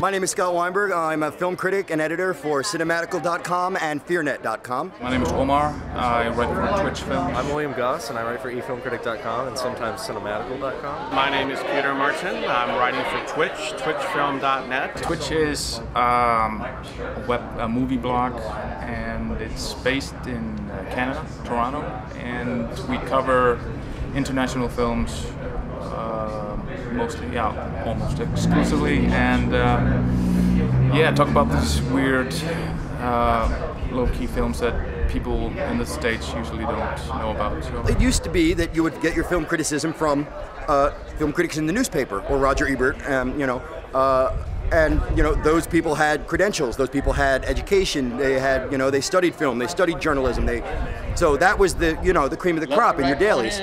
My name is Scott Weinberg. I'm a film critic and editor for cinematical.com and fearnet.com. My name is Omar. I write for Twitch Film. I'm William Goss, and I write for efilmcritic.com and sometimes cinematical.com. My name is Peter Martin. I'm writing for Twitch, twitchfilm.net. Twitch is a movie blog, and it's based in Canada, Toronto, and we cover international films mostly, almost exclusively, and talk about these weird low-key films that people in the States usually don't know about. So. It used to be that you would get your film criticism from film critics in the newspaper or Roger Ebert, and those people had credentials, those people had education, they had, they studied film, they studied journalism, so that was the, the cream of the crop in your dailies.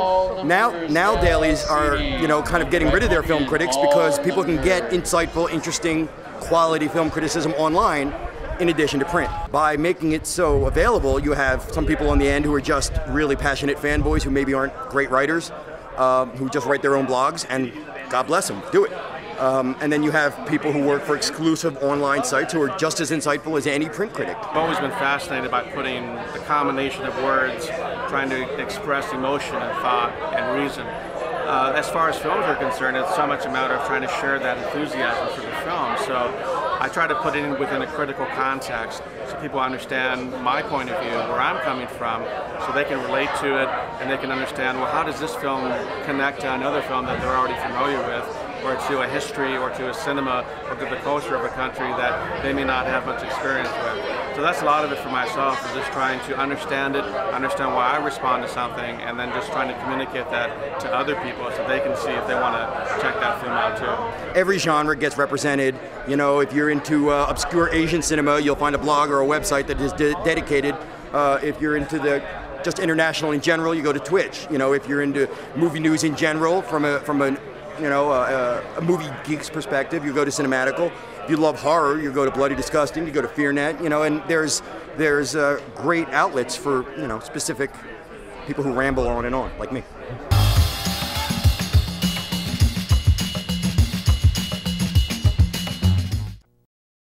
Now dailies are, kind of getting rid of their film critics because people can get insightful, interesting, quality film criticism online in addition to print. By making it so available, you have some people on the end who are just really passionate fanboys who maybe aren't great writers, who just write their own blogs, and God bless them, do it. And then you have people who work for exclusive online sites who are just as insightful as any print critic. I've always been fascinated by putting the combination of words, trying to express emotion and thought and reason. As far as films are concerned, it's so much a matter of trying to share that enthusiasm for the film. So I try to put it in within a critical context so people understand my point of view, where I'm coming from, so they can relate to it and they can understand, well, how does this film connect to another film that they're already familiar with, or to a history, or to a cinema, or to the culture of a country that they may not have much experience with. So that's a lot of it for myself, is just trying to understand it, understand why I respond to something, and then just trying to communicate that to other people so they can see if they want to check that film out too. Every genre gets represented. If you're into obscure Asian cinema, you'll find a blog or a website that is dedicated. If you're into just international in general, you go to Twitch. If you're into movie news in general, from a movie geek's perspective, you go to Cinematical. If you love horror, you go to Bloody Disgusting, you go to FearNet, and there's great outlets for, specific people who ramble on and on, like me.